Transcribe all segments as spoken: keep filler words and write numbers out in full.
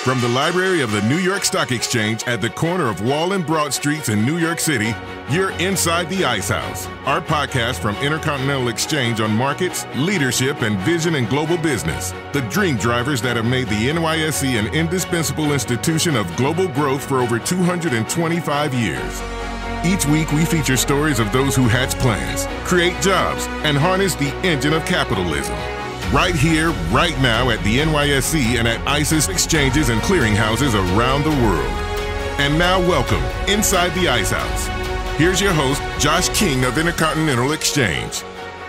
From the library of the New York Stock Exchange at the corner of Wall and Broad Streets in New York City, you're inside the Ice House, our podcast from Intercontinental Exchange on markets, leadership, and vision in global business. The dream drivers that have made the N Y S E an indispensable institution of global growth for over two hundred twenty-five years. Each week, we feature stories of those who hatch plans, create jobs, and harness the engine of capitalism. Right here, right now at the N Y S E and at ICE's exchanges and clearinghouses around the world. And now welcome inside the Ice House. Here's your host, Josh King of Intercontinental Exchange.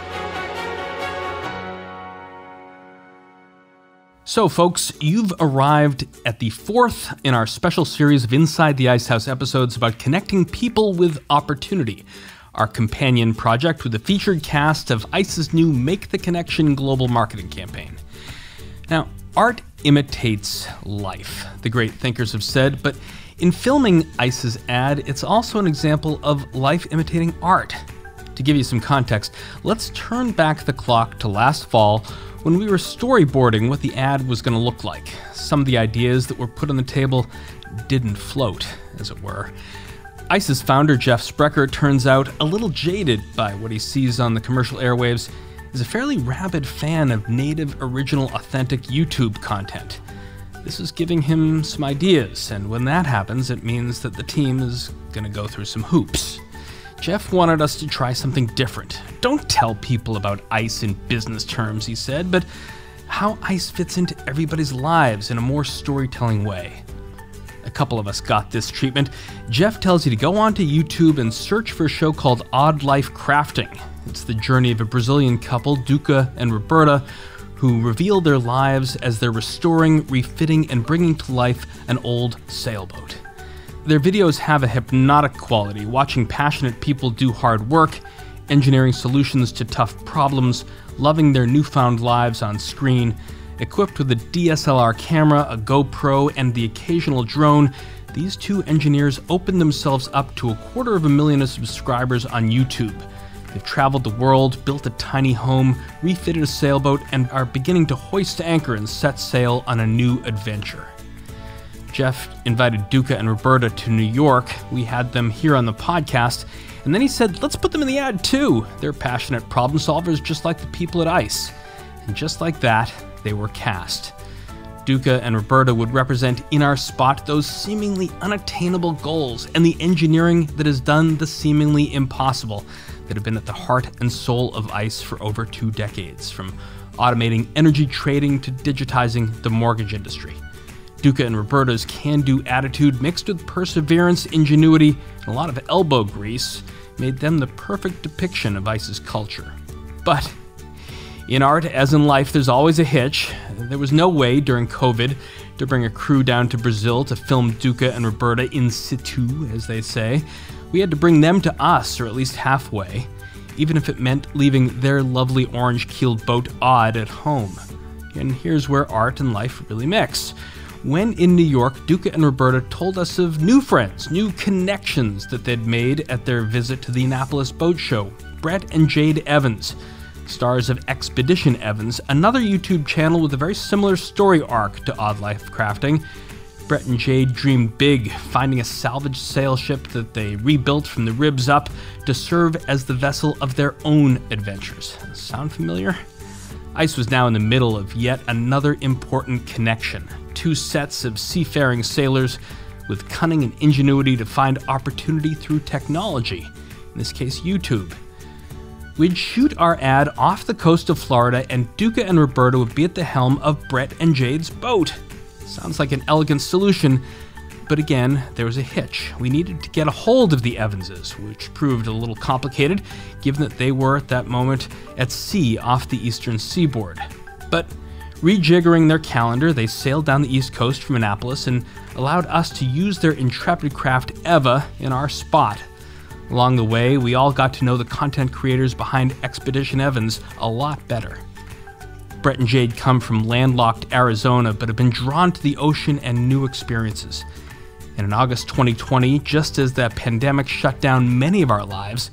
So folks, you've arrived at the fourth in our special series of Inside the Ice House episodes about connecting people with opportunity, our companion project with a featured cast of ICE's new Make the Connection global marketing campaign. Now, art imitates life, the great thinkers have said, but in filming ICE's ad, it's also an example of life imitating art. To give you some context, let's turn back the clock to last fall when we were storyboarding what the ad was going to look like. Some of the ideas that were put on the table didn't float, as it were. ICE's founder, Jeff Sprecher, turns out a little jaded by what he sees on the commercial airwaves, is a fairly rabid fan of native, original, authentic YouTube content. This is giving him some ideas, and when that happens, it means that the team is going to go through some hoops. Jeff wanted us to try something different. Don't tell people about ICE in business terms, he said, but how ICE fits into everybody's lives in a more storytelling way. A couple of us got this treatment. Jeff tells you to go onto YouTube and search for a show called Odd Life Crafting. It's the journey of a Brazilian couple, Duca and Roberta, who reveal their lives as they're restoring, refitting, and bringing to life an old sailboat. Their videos have a hypnotic quality, watching passionate people do hard work, engineering solutions to tough problems, loving their newfound lives on screen. Equipped with a D S L R camera, a GoPro, and the occasional drone, these two engineers opened themselves up to a quarter of a million of subscribers on YouTube. They've traveled the world, built a tiny home, refitted a sailboat, and are beginning to hoist anchor and set sail on a new adventure. Jeff invited Duca and Roberta to New York. We had them here on the podcast, and then he said, let's put them in the ad too. They're passionate problem solvers just like the people at ICE. And just like that, they were cast. Duca and Roberta would represent in our spot those seemingly unattainable goals and the engineering that has done the seemingly impossible that have been at the heart and soul of ICE for over two decades, from automating energy trading to digitizing the mortgage industry. Duca and Roberta's can-do attitude mixed with perseverance, ingenuity, and a lot of elbow grease made them the perfect depiction of ICE's culture. But in art, as in life, there's always a hitch. There was no way during COVID to bring a crew down to Brazil to film Duca and Roberta in situ, as they say. We had to bring them to us, or at least halfway, even if it meant leaving their lovely orange-keeled boat odd at home. And here's where art and life really mix. When in New York, Duca and Roberta told us of new friends, new connections that they'd made at their visit to the Annapolis Boat Show. Brett and Jade Evans, stars of Expedition Evans, another YouTube channel with a very similar story arc to Odd Life Crafting. Brett and Jade dreamed big, finding a salvaged sail ship that they rebuilt from the ribs up to serve as the vessel of their own adventures. Sound familiar? ICE was now in the middle of yet another important connection. Two sets of seafaring sailors with cunning and ingenuity to find opportunity through technology, in this case YouTube. We'd shoot our ad off the coast of Florida, and Duca and Roberta would be at the helm of Brett and Jade's boat. Sounds like an elegant solution, but again, there was a hitch. We needed to get a hold of the Evanses, which proved a little complicated, given that they were at that moment at sea off the eastern seaboard. But rejiggering their calendar, they sailed down the east coast from Annapolis and allowed us to use their intrepid craft Eva in our spot. Along the way, we all got to know the content creators behind Expedition Evans a lot better. Brett and Jade come from landlocked Arizona, but have been drawn to the ocean and new experiences. And in August twenty twenty, just as the pandemic shut down many of our lives,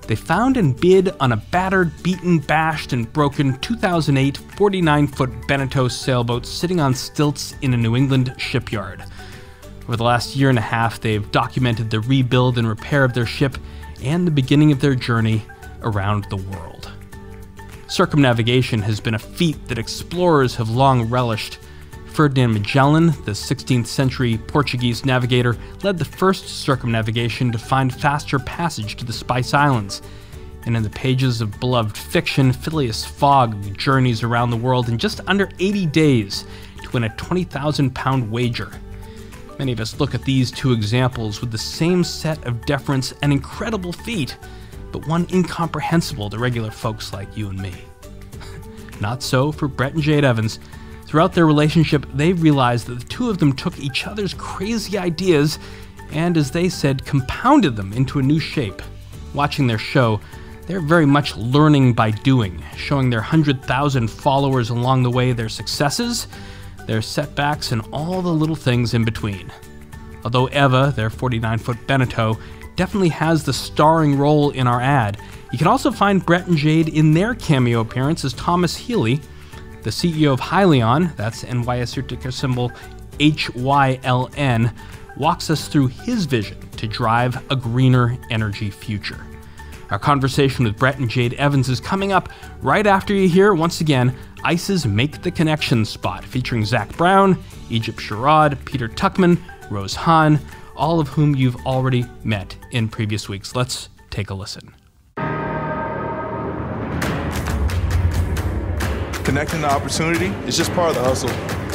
they found and bid on a battered, beaten, bashed, and broken two thousand eight forty-nine-foot Beneteau sailboat sitting on stilts in a New England shipyard. Over the last year and a half, they've documented the rebuild and repair of their ship and the beginning of their journey around the world. Circumnavigation has been a feat that explorers have long relished. Ferdinand Magellan, the sixteenth century Portuguese navigator, led the first circumnavigation to find faster passage to the Spice Islands. And in the pages of beloved fiction, Phileas Fogg journeys around the world in just under eighty days to win a twenty thousand pound wager. Many of us look at these two examples with the same set of deference and incredible feat, but one incomprehensible to regular folks like you and me. Not so for Brett and Jade Evans. Throughout their relationship, they realized that the two of them took each other's crazy ideas and, as they said, compounded them into a new shape. Watching their show, they're very much learning by doing, showing their one hundred thousand followers along the way their successes, their setbacks, and all the little things in between. Although Eva, their forty-nine-foot Beneteau, definitely has the starring role in our ad, you can also find Brett and Jade in their cameo appearance as Thomas Healy, the C E O of Hylion, that's N Y S ticker symbol H Y L N, walks us through his vision to drive a greener energy future. Our conversation with Brett and Jade Evans is coming up right after you hear, once again, ICE's Make the Connection spot, featuring Zach Brown, Egypt Sherrod, Peter Tuchman, Rose Hahn, all of whom you've already met in previous weeks. Let's take a listen. Connecting the opportunity is just part of the hustle.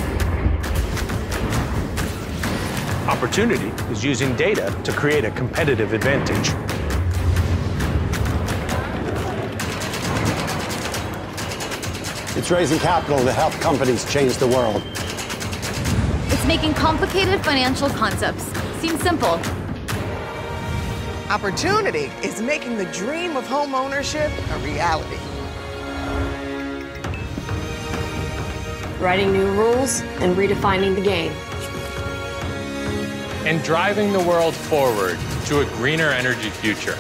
Opportunity is using data to create a competitive advantage. It's raising capital to help companies change the world. It's making complicated financial concepts seem simple. Opportunity is making the dream of home ownership a reality. Writing new rules and redefining the game. And driving the world forward to a greener energy future.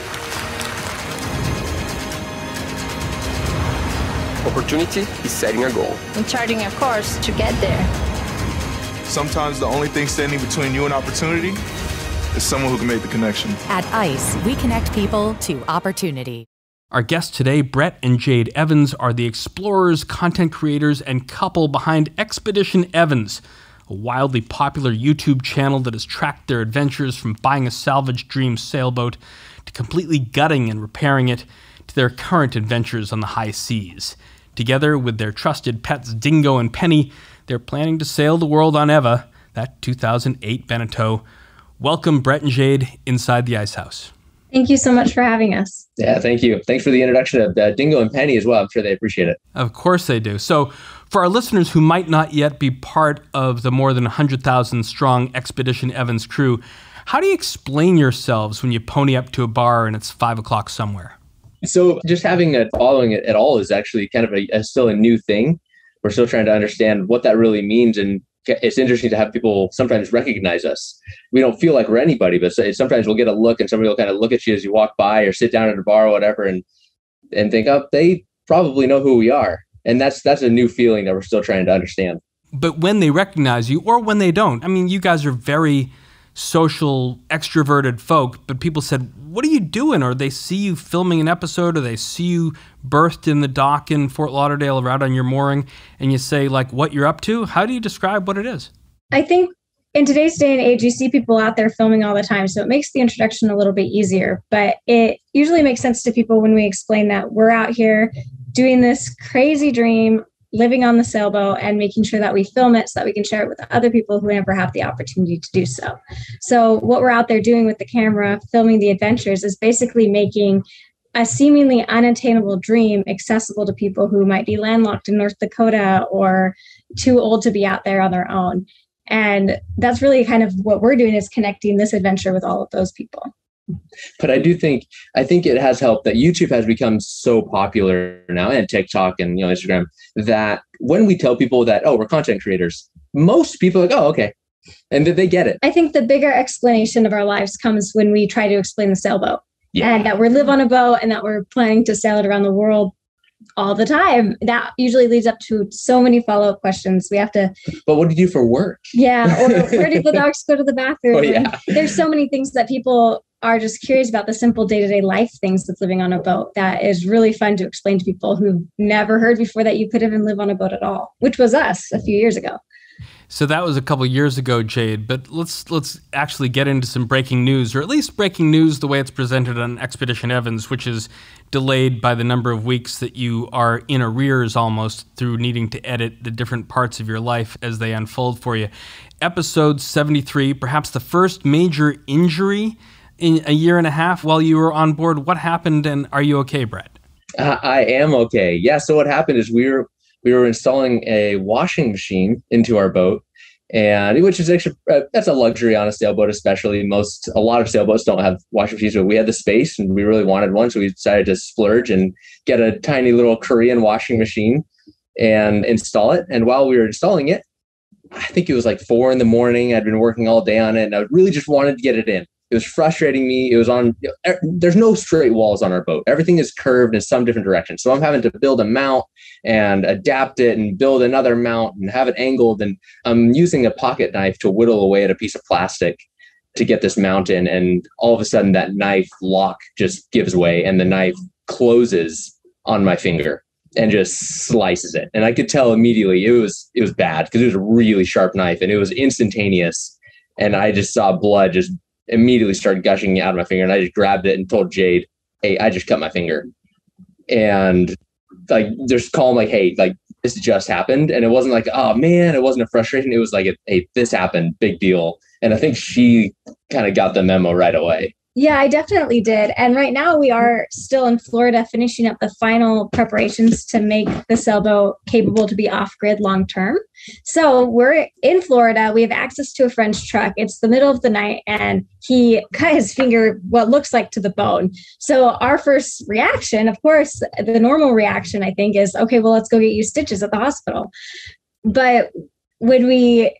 Opportunity is setting a goal. And charting a course to get there. Sometimes the only thing standing between you and opportunity is someone who can make the connection. At ICE, we connect people to opportunity. Our guests today, Brett and Jade Evans, are the explorers, content creators, and couple behind Expedition Evans, a wildly popular YouTube channel that has tracked their adventures from buying a salvaged dream sailboat to completely gutting and repairing it to their current adventures on the high seas. Together with their trusted pets Dingo and Penny, they're planning to sail the world on Eva, that two thousand eight Beneteau. Welcome, Brett and Jade, inside the Ice House. Thank you so much for having us. Yeah, thank you. Thanks for the introduction of uh, Dingo and Penny as well. I'm sure they appreciate it. Of course they do. So for our listeners who might not yet be part of the more than one hundred thousand strong Expedition Evans crew, how do you explain yourselves when you pony up to a bar and it's five o'clock somewhere? So just having a following it at all is actually kind of a, a still a new thing. We're still trying to understand what that really means. And it's interesting to have people sometimes recognize us. We don't feel like we're anybody, but sometimes we'll get a look and somebody will kind of look at you as you walk by or sit down at a bar or whatever and and think, oh, they probably know who we are. And that's that's a new feeling that we're still trying to understand. But when they recognize you or when they don't, I mean, you guys are very social, extroverted folk, but people said, what are you doing? Or they see you filming an episode, or they see you berthed in the dock in Fort Lauderdale or out on your mooring, and you say, like, what you're up to? How do you describe what it is? I think in today's day and age, you see people out there filming all the time, so it makes the introduction a little bit easier. But it usually makes sense to people when we explain that we're out here doing this crazy dream, living on the sailboat, and making sure that we film it so that we can share it with other people who never have the opportunity to do so. So what we're out there doing with the camera, filming the adventures, is basically making a seemingly unattainable dream accessible to people who might be landlocked in North Dakota or too old to be out there on their own. And that's really kind of what we're doing, is connecting this adventure with all of those people. But I do think, I think it has helped that YouTube has become so popular now, and TikTok and, you know, Instagram, that when we tell people that, oh, we're content creators, most people are like, oh, okay. And that they get it. I think the bigger explanation of our lives comes when we try to explain the sailboat. Yeah. And that we live on a boat and that we're planning to sail it around the world all the time. That usually leads up to so many follow-up questions. We have to. But what do you do for work? Yeah. Or where do the dogs go to the bathroom? Oh, yeah. And there's so many things that people are just curious about, the simple day-to-day life things that's living on a boat. That is really fun to explain to people who've never heard before that you could even live on a boat at all, which was us a few years ago. So that was a couple years ago, Jade, but let's let's actually get into some breaking news, or at least breaking news the way it's presented on Expedition Evans, which is delayed by the number of weeks that you are in arrears almost through needing to edit the different parts of your life as they unfold for you. Episode seventy-three, perhaps the first major injury in a year and a half while you were on board. What happened, and are you okay, Brett? Uh, I am okay. Yeah, so what happened is we were we were installing a washing machine into our boat, and which is actually uh, that's a luxury on a sailboat, especially. Most a lot of sailboats don't have washing machines, but we had the space and we really wanted one, so we decided to splurge and get a tiny little Korean washing machine and install it. And while we were installing it, I think it was like four in the morning. I'd been working all day on it, and I really just wanted to get it in. It was frustrating me. It was on, you know, there's no straight walls on our boat. Everything is curved in some different direction. So I'm having to build a mount and adapt it and build another mount and have it angled. And I'm using a pocket knife to whittle away at a piece of plastic to get this mount in. And all of a sudden that knife lock just gives way and the knife closes on my finger and just slices it. And I could tell immediately it was, it was bad because it was a really sharp knife and it was instantaneous. And I just saw blood just immediately started gushing out of my finger, and I just grabbed it and told Jade, "Hey, I just cut my finger." And like, just call him like, "Hey, like this just happened." And it wasn't like, "Oh man," it wasn't a frustration. It was like, "Hey, this happened, big deal." And I think she kind of got the memo right away. Yeah, I definitely did. And right now we are still in Florida finishing up the final preparations to make the sailboat capable to be off-grid long-term. So we're in Florida. We have access to a friend's truck. It's the middle of the night and he cut his finger, what looks like to the bone. So our first reaction, of course, the normal reaction, I think, is, okay, well, let's go get you stitches at the hospital. But when we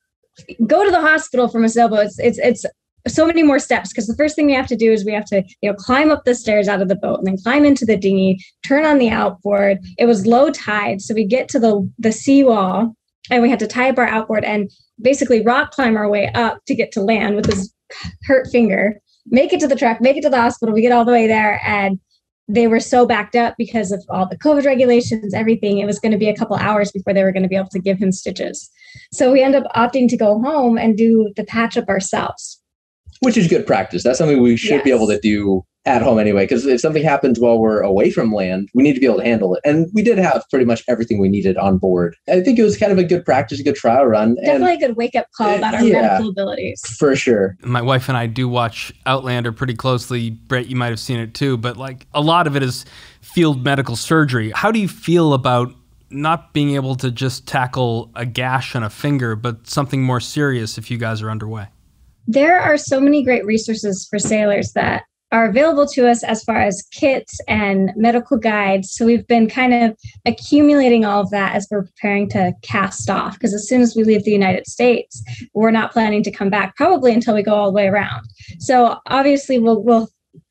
go to the hospital from a sailboat, it's, it's, it's so many more steps, because the first thing we have to do is we have to, you know, climb up the stairs out of the boat and then climb into the dinghy, turn on the outboard. It was low tide, so we get to the the seawall and we had to tie up our outboard and basically rock climb our way up to get to land with his hurt finger, make it to the truck, make it to the hospital. We get all the way there and they were so backed up because of all the COVID regulations, everything. It was going to be a couple hours before they were going to be able to give him stitches. So we end up opting to go home and do the patch up ourselves. Which is good practice. That's something we should yes. be able to do at home anyway, because if something happens while we're away from land, we need to be able to handle it. And we did have pretty much everything we needed on board. I think it was kind of a good practice, a good trial run. Definitely and, a good wake-up call about our yeah, medical abilities. For sure. My wife and I do watch Outlander pretty closely. Brett, you might have seen it too, but like a lot of it is field medical surgery. How do you feel about not being able to just tackle a gash on a finger, but something more serious if you guys are underway? There are so many great resources for sailors that are available to us as far as kits and medical guides. So we've been kind of accumulating all of that as we're preparing to cast off, because as soon as we leave the United States, we're not planning to come back probably until we go all the way around. So obviously we'll, we'll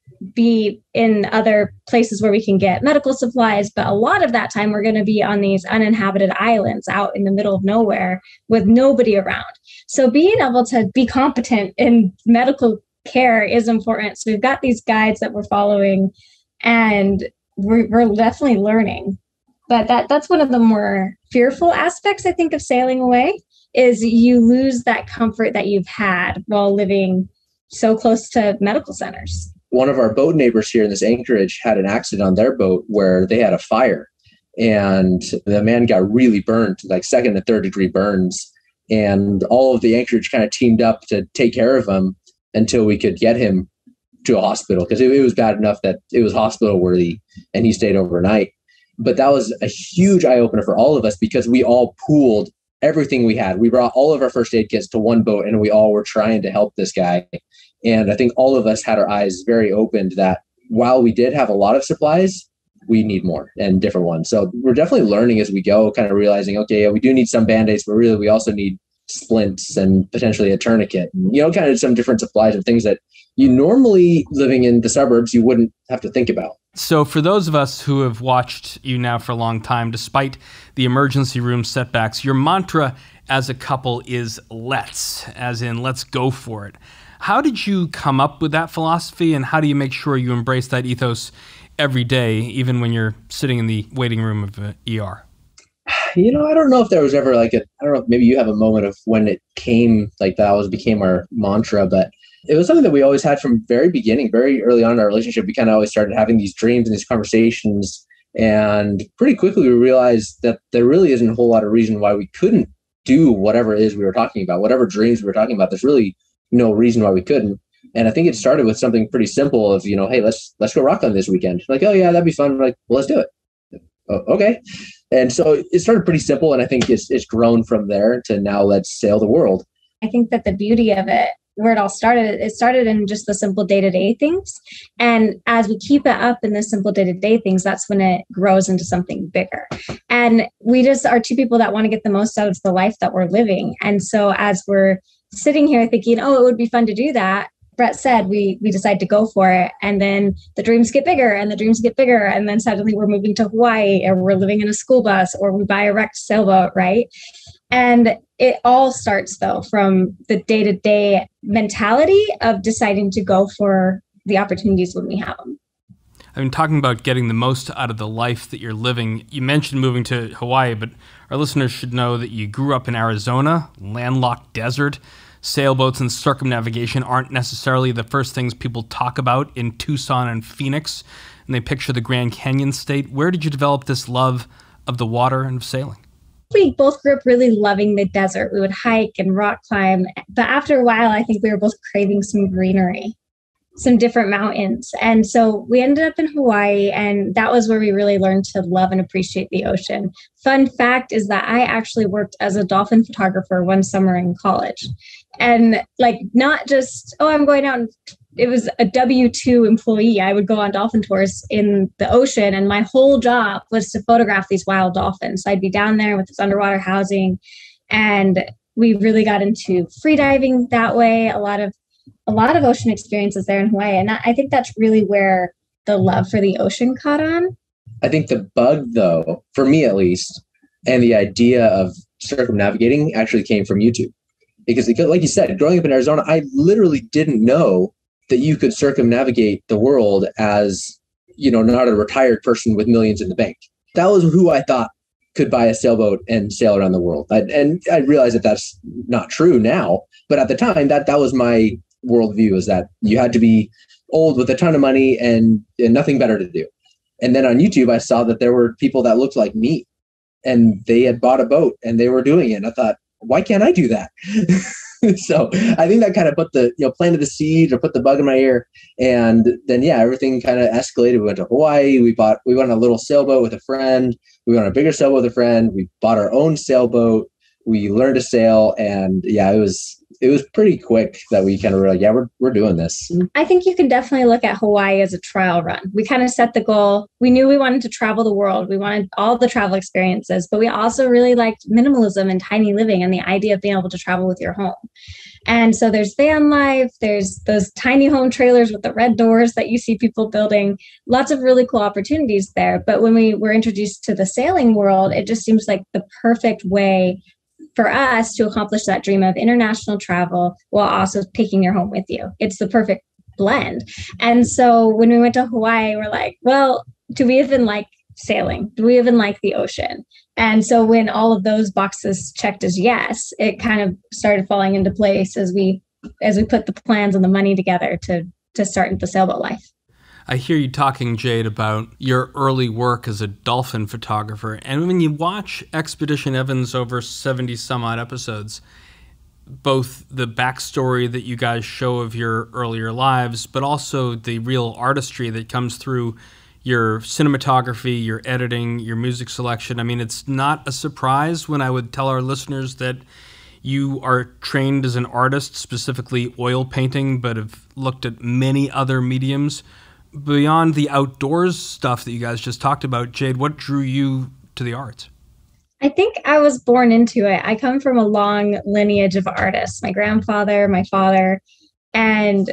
be in other places where we can get medical supplies, but a lot of that time we're going to be on these uninhabited islands out in the middle of nowhere with nobody around. So being able to be competent in medical care is important. So we've got these guides that we're following and we're, we're definitely learning. But that that's one of the more fearful aspects, I think, of sailing away, is you lose that comfort that you've had while living so close to medical centers. One of our boat neighbors here in this anchorage had an accident on their boat where they had a fire and the man got really burned, like second and third degree burns. And all of the anchorage kind of teamed up to take care of him until we could get him to a hospital, because it, it was bad enough that it was hospital worthy and he stayed overnight. But that was a huge eye opener for all of us because we all pooled everything we had. We brought all of our first aid kits to one boat and we all were trying to help this guy. And I think all of us had our eyes very opened that while we did have a lot of supplies, we need more and different ones. So we're definitely learning as we go, kind of realizing, okay, yeah, we do need some Band-Aids, but really we also need splints and potentially a tourniquet, you know, kind of some different supplies of things that you normally living in the suburbs, you wouldn't have to think about. So for those of us who have watched you now for a long time, despite the emergency room setbacks, your mantra as a couple is let's, as in let's go for it. How did you come up with that philosophy, and how do you make sure you embrace that ethos every day, even when you're sitting in the waiting room of an E R? You know, I don't know if there was ever like a, I don't know, maybe you have a moment of when it came, like that was became our mantra, but it was something that we always had from very beginning, very early on in our relationship. We kind of always started having these dreams and these conversations. And pretty quickly we realized that there really isn't a whole lot of reason why we couldn't do whatever it is we were talking about, whatever dreams we were talking about. There's really no reason why we couldn't. And I think it started with something pretty simple of, you know, hey, let's let's go rock on this weekend. Like, oh yeah, that'd be fun. We're like, well, let's do it. Oh, okay. And so it started pretty simple. And I think it's it's grown from there to now let's sail the world. I think that the beauty of it, where it all started, it started in just the simple day-to-day things. And as we keep it up in the simple day-to-day things, that's when it grows into something bigger. And we just are two people that want to get the most out of the life that we're living. And so as we're sitting here thinking, oh, it would be fun to do that, Brett said, we we decide to go for it. And then the dreams get bigger and the dreams get bigger. And then suddenly we're moving to Hawaii, or we're living in a school bus, or we buy a wrecked sailboat, right? And it all starts, though, from the day-to-day mentality of deciding to go for the opportunities when we have them. I've been talking about getting the most out of the life that you're living. You mentioned moving to Hawaii, but our listeners should know that you grew up in Arizona, landlocked desert. Sailboats and circumnavigation aren't necessarily the first things people talk about in Tucson and Phoenix, and they picture the Grand Canyon state. Where did you develop this love of the water and of sailing? We both grew up really loving the desert. We would hike and rock climb. But after a while, I think we were both craving some greenery, some different mountains. And so we ended up in Hawaii, and that was where we really learned to love and appreciate the ocean. Fun fact is that I actually worked as a dolphin photographer one summer in college. And like, not just, oh, I'm going out and it was a W two employee. I would go on dolphin tours in the ocean, and my whole job was to photograph these wild dolphins. So I'd be down there with this underwater housing, and we really got into free diving that way. A lot of a lot of ocean experiences there in Hawaii. And I think that's really where the love for the ocean caught on. I think the bug, though, for me at least, and the idea of circumnavigating actually came from YouTube. Because like you said, growing up in Arizona, I literally didn't know that you could circumnavigate the world as, you know, not a retired person with millions in the bank. That was who I thought could buy a sailboat and sail around the world. I, and I realize that that's not true now. But at the time, that that was my worldview, is that you had to be old with a ton of money and, and nothing better to do. And then on YouTube, I saw that there were people that looked like me, and they had bought a boat and they were doing it. And I thought, why can't I do that? So I think that kind of put the, you know, planted the seed or put the bug in my ear. And then, yeah, everything kind of escalated. We went to Hawaii. We bought, we went on a little sailboat with a friend. We went on a bigger sailboat with a friend. We bought our own sailboat. We learned to sail. And yeah, it was, it was pretty quick that we kind of were like, yeah, we're, we're doing this. I think you can definitely look at Hawaii as a trial run. We kind of set the goal. We knew we wanted to travel the world. We wanted all the travel experiences, but we also really liked minimalism and tiny living and the idea of being able to travel with your home. And so there's van life, there's those tiny home trailers with the red doors that you see people building, lots of really cool opportunities there. But when we were introduced to the sailing world, it just seems like the perfect way for us to accomplish that dream of international travel while also taking your home with you. It's the perfect blend. And so when we went to Hawaii, we're like, well, do we even like sailing? Do we even like the ocean? And so when all of those boxes checked as yes, it kind of started falling into place as we as we put the plans and the money together to to start the sailboat life. I hear you talking, Jade, about your early work as a dolphin photographer. And when you watch Expedition Evans over seventy some odd episodes, both the backstory that you guys show of your earlier lives, but also the real artistry that comes through your cinematography, your editing, your music selection. I mean, it's not a surprise when I would tell our listeners that you are trained as an artist, specifically oil painting, but have looked at many other mediums. Beyond the outdoors stuff that you guys just talked about, Jade, what drew you to the arts? I think I was born into it. I come from a long lineage of artists, my grandfather, my father, and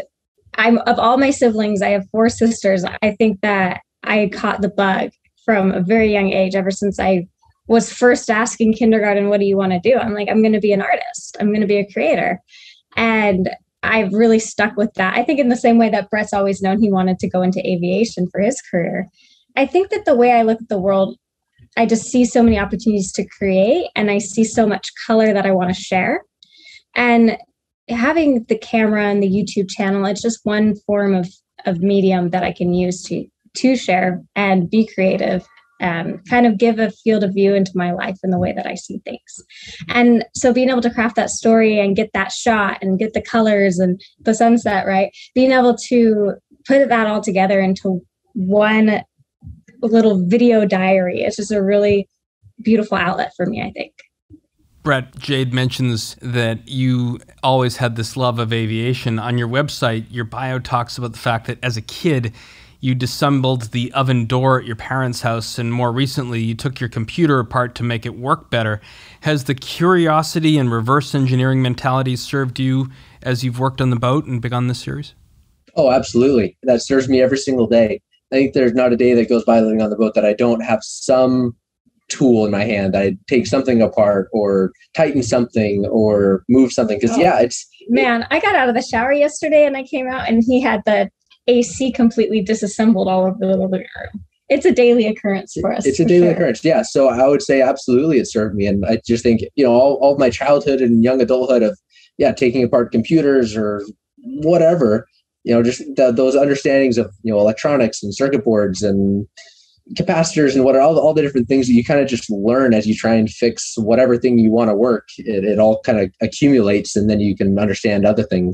I'm of all my siblings, I have four sisters. I think that I caught the bug from a very young age, ever since I was first asking kindergarten, what do you want to do? I'm like, I'm going to be an artist. I'm going to be a creator. And I've really stuck with that. I think in the same way that Brett's always known he wanted to go into aviation for his career. I think that the way I look at the world, I just see so many opportunities to create, and I see so much color that I want to share. And having the camera and the YouTube channel, it's just one form of, of medium that I can use to, to share and be creative and kind of give a field of view into my life and the way that I see things. And so being able to craft that story and get that shot and get the colors and the sunset, right? Being able to put that all together into one little video diary, it's just a really beautiful outlet for me, I think. Brett, Jade mentions that you always had this love of aviation. On your website, your bio talks about the fact that as a kid, you disassembled the oven door at your parents' house, and more recently, you took your computer apart to make it work better. Has the curiosity and reverse engineering mentality served you as you've worked on the boat and begun this series? Oh, absolutely. That serves me every single day. I think there's not a day that goes by living on the boat that I don't have some tool in my hand. I take something apart or tighten something or move something. Because, oh, yeah, it's... Man, I got out of the shower yesterday and I came out and he had the A C completely disassembled all over the living room. It's a daily occurrence for us. It's a daily sure. occurrence, yeah. So I would say absolutely it served me. And I just think, you know, all, all of my childhood and young adulthood of, yeah, taking apart computers or whatever, you know, just the, those understandings of, you know, electronics and circuit boards and capacitors and what are all, all the different things that you kind of just learn as you try and fix whatever thing you want to work. It, it all kind of accumulates, and then you can understand other things.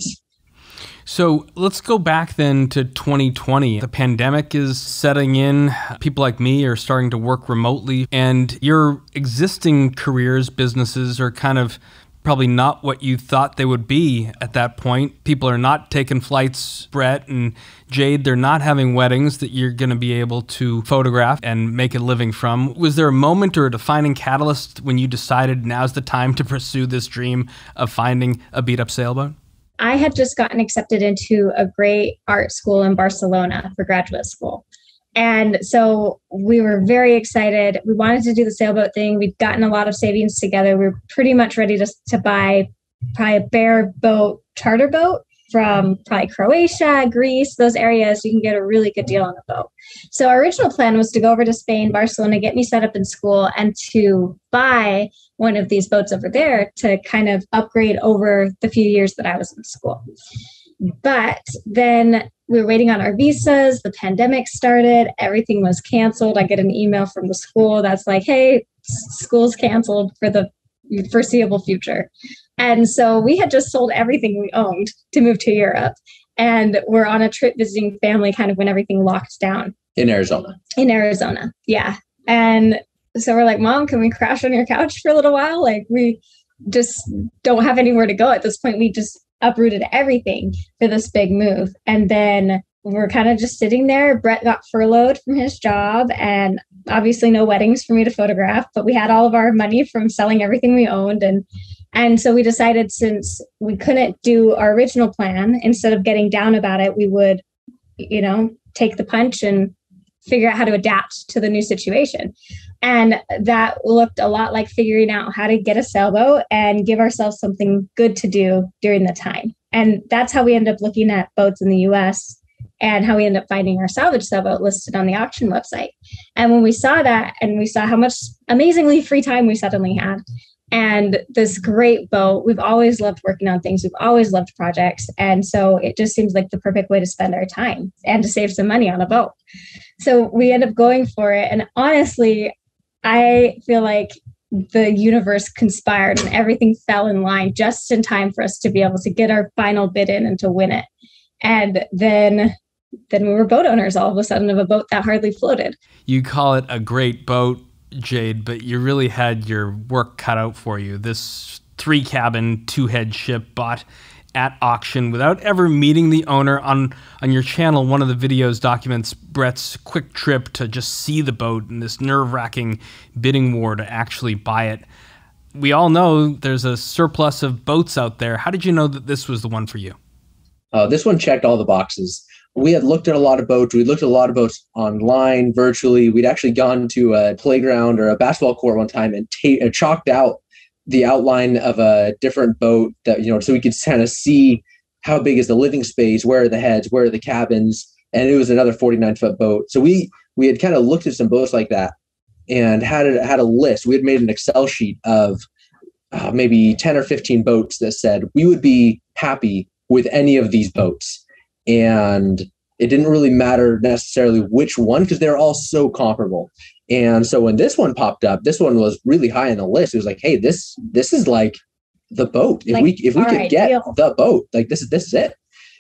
So let's go back then to twenty twenty. The pandemic is setting in. People like me are starting to work remotely, and your existing careers, businesses are kind of probably not what you thought they would be at that point. People are not taking flights, Brett and Jade. They're not having weddings that you're going to be able to photograph and make a living from. Was there a moment or a defining catalyst when you decided now's the time to pursue this dream of finding a beat-up sailboat? I had just gotten accepted into a great art school in Barcelona for graduate school. And so we were very excited. We wanted to do the sailboat thing. We'd gotten a lot of savings together. We were pretty much ready to, to buy probably a bareboat charter boat from probably Croatia, Greece, those areas. You can get a really good deal on a boat. So our original plan was to go over to Spain, Barcelona, get me set up in school, and to buy one of these boats over there to kind of upgrade over the few years that I was in school. But then we were waiting on our visas. The pandemic started. Everything was canceled. I get an email from the school that's like, hey, school's canceled for the foreseeable future. And so we had just sold everything we owned to move to Europe. And we're on a trip visiting family kind of when everything locked down. In Arizona. In Arizona, yeah. And so we're like, Mom, can we crash on your couch for a little while? Like, we just don't have anywhere to go at this point. We just uprooted everything for this big move. And then we're kind of just sitting there. Brett got furloughed from his job, and obviously no weddings for me to photograph, but we had all of our money from selling everything we owned. And And so we decided, since we couldn't do our original plan, instead of getting down about it, we would, you know, take the punch and figure out how to adapt to the new situation. And that looked a lot like figuring out how to get a sailboat and give ourselves something good to do during the time. And that's how we ended up looking at boats in the U S and how we ended up finding our salvage sailboat listed on the auction website. And when we saw that, and we saw how much amazingly free time we suddenly had, and this great boat, we've always loved working on things. We've always loved projects. And so it just seems like the perfect way to spend our time and to save some money on a boat. So we end up going for it. And honestly, I feel like the universe conspired and everything fell in line just in time for us to be able to get our final bid in and to win it. And then then we were boat owners all of a sudden of a boat that hardly floated. You call it a great boat, Jade, but you really had your work cut out for you. This three-cabin, two-head ship bought at auction without ever meeting the owner. On on your channel, one of the videos documents Brett's quick trip to just see the boat and this nerve-wracking bidding war to actually buy it. We all know there's a surplus of boats out there. How did you know that this was the one for you? Uh, this one checked all the boxes. We had looked at a lot of boats. We looked at a lot of boats online, virtually. We'd actually gone to a playground or a basketball court one time and ta- uh, chalked out the outline of a different boat that, you know, so we could kind of see how big is the living space, where are the heads, where are the cabins, and it was another forty-nine foot boat. So we we had kind of looked at some boats like that and had a, had a list. We had made an Excel sheet of uh, maybe ten or fifteen boats that said we would be happy with any of these boats. And it didn't really matter necessarily which one, because they're all so comparable. And so when this one popped up, this one was really high on the list. It was like, hey, this this is like the boat. If like, we if we could right, get deal. the boat, like this is this is it.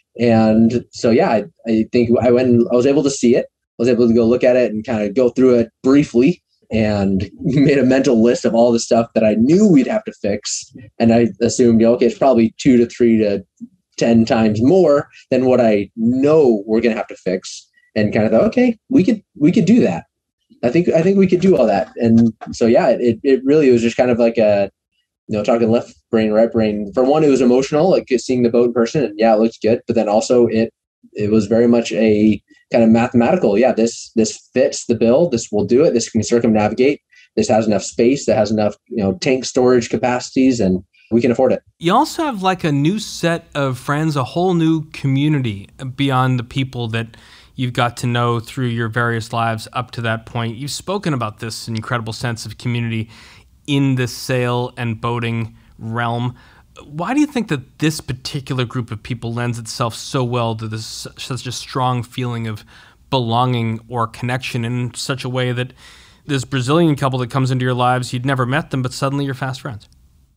And so yeah, I, I think I went and I was able to see it. I was able to go look at it and kind of go through it briefly, and made a mental list of all the stuff that I knew we'd have to fix. And I assumed, you know, okay, it's probably two to three to ten times more than what I know we're going to have to fix, and kind of thought, okay, we could, we could do that. I think, I think we could do all that. And so, yeah, it, it really was just kind of like a, you know, talking left brain, right brain. For one, it was emotional, like seeing the boat in person, and yeah, it looks good. But then also it, it was very much a kind of mathematical. Yeah, this, this fits the bill. This will do it. This can circumnavigate. This has enough space. That has enough, you know, tank storage capacities, and we can afford it. You also have like a new set of friends, a whole new community beyond the people that you've got to know through your various lives up to that point. You've spoken about this incredible sense of community in the sail and boating realm. Why do you think that this particular group of people lends itself so well to this such a strong feeling of belonging or connection in such a way that this Brazilian couple that comes into your lives, you'd never met them, but suddenly you're fast friends?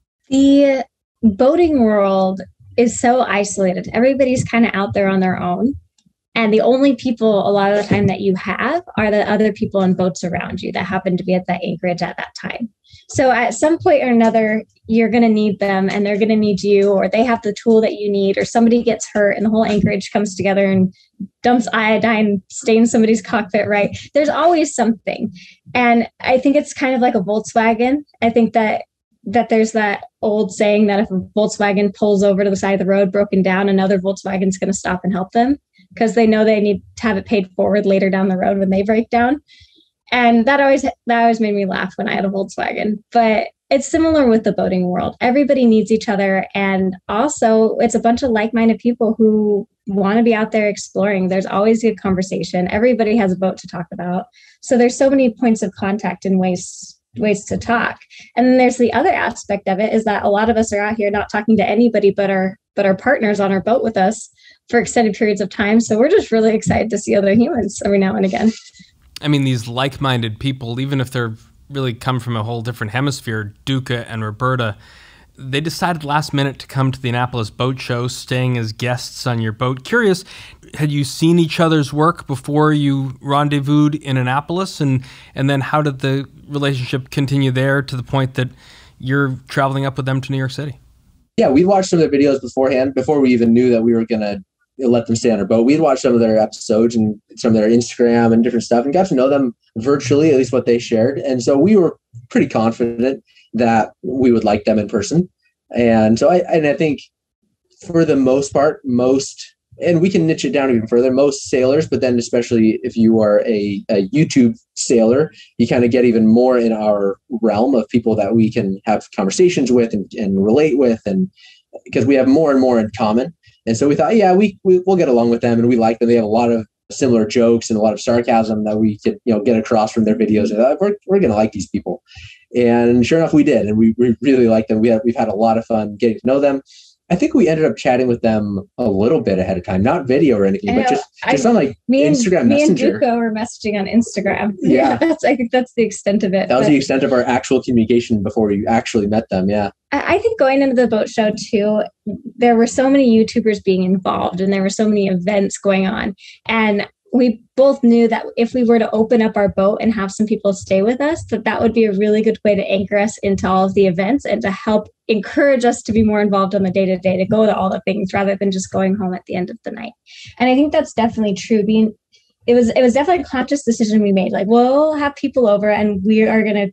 The boating world is so isolated. Everybody's kind of out there on their own. And the only people a lot of the time that you have are the other people in boats around you that happen to be at that anchorage at that time. So at some point or another, you're going to need them, and they're going to need you, or they have the tool that you need, or somebody gets hurt and the whole anchorage comes together and dumps iodine, stains somebody's cockpit, right? There's always something. And I think it's kind of like a Volkswagen. I think that that there's that old saying that if a Volkswagen pulls over to the side of the road broken down, another Volkswagen's going to stop and help them, because they know they need to have it paid forward later down the road when they break down. And that always that always made me laugh when I had a Volkswagen. But it's similar with the boating world. Everybody needs each other. And also, it's a bunch of like-minded people who want to be out there exploring. There's always good conversation. Everybody has a boat to talk about. So there's so many points of contact and ways ways to talk. And then there's the other aspect of it, is that a lot of us are out here not talking to anybody but our but our partners on our boat with us for extended periods of time. So we're just really excited to see other humans every now and again. I mean, these like-minded people, even if they're really come from a whole different hemisphere, Duca and Roberta, they decided last minute to come to the Annapolis Boat Show, staying as guests on your boat. Curious, had you seen each other's work before you rendezvoused in Annapolis? And, and then how did the relationship continue there to the point that you're traveling up with them to New York City? Yeah, we'd watched some of their videos beforehand, before we even knew that we were going to let them stay on our boat. We'd watched some of their episodes and some of their Instagram and different stuff, and got to know them virtually, at least what they shared. And so we were pretty confident that we would like them in person. And so I, and I think for the most part, most, and we can niche it down even further, most sailors, but then especially if you are a, a YouTube sailor, you kind of get even more in our realm of people that we can have conversations with and, and relate with, and because we have more and more in common. And so we thought, yeah, we, we we'll get along with them, and we like them. They have a lot of similar jokes and a lot of sarcasm that we could, you know, get across from their videos. And we're we're going to like these people. And sure enough, we did, and we, we really like them. We have we've had a lot of fun getting to know them. I think we ended up chatting with them a little bit ahead of time, not video or anything, but just, just I, on like me and, Instagram me Messenger. Me and Duco were messaging on Instagram. Yeah. yeah that's, I think that's the extent of it. That was but the extent of our actual communication before we actually met them. Yeah. I, I think going into the boat show too, there were so many YouTubers being involved, and there were so many events going on. And we both knew that if we were to open up our boat and have some people stay with us, that that would be a really good way to anchor us into all of the events and to help encourage us to be more involved on the day-to-day, to go to all the things rather than just going home at the end of the night. And I think that's definitely true. Being, it was, it was definitely a conscious decision we made. Like, we'll have people over and we are going to